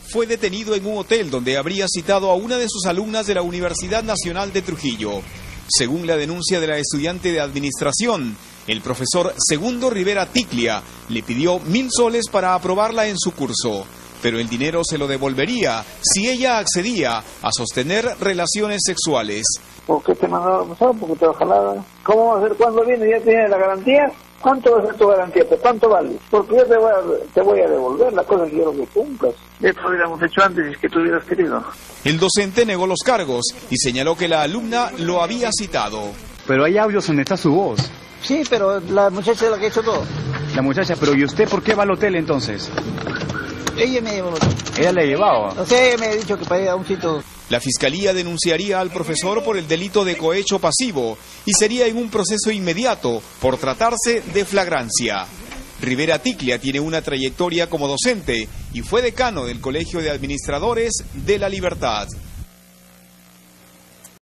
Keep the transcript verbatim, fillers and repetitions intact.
fue detenido en un hotel donde habría citado a una de sus alumnas de la Universidad Nacional de Trujillo. Según la denuncia de la estudiante de administración, el profesor Segundo Rivera Ticlia le pidió mil soles para aprobarla en su curso, pero el dinero se lo devolvería si ella accedía a sostener relaciones sexuales. ¿Por qué te mandaba a pasar? Porque te va a jalar. ¿Cómo va a ser cuando viene? ¿Ya tienes la garantía? ¿Cuánto va a ser tu garantía? ¿Cuánto vale? Porque yo te voy a, te voy a devolver la cosa que quiero que cumplas. Esto lo hubiéramos hecho antes y es que tú hubieras querido. El docente negó los cargos y señaló que la alumna lo había citado. Pero hay audios donde está su voz. Sí, pero la muchacha es la que ha hecho todo. La muchacha, pero ¿y usted por qué va al hotel entonces? Ella me llevó. Ella le llevaba. O sea, ella me ha dicho que para ir a un sitio. La fiscalía denunciaría al profesor por el delito de cohecho pasivo y sería en un proceso inmediato por tratarse de flagrancia. Rivera Ticlia tiene una trayectoria como docente y fue decano del Colegio de Administradores de La Libertad.